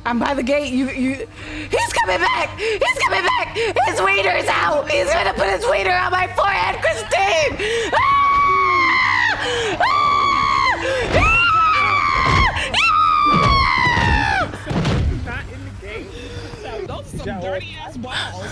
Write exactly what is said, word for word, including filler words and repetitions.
I'm by the gate. You, you. He's coming back. He's coming back. His wiener's out. He's gonna put his wiener on my forehead, Christine. Ah! Ah! Not in the game. Those are some dirty ass balls.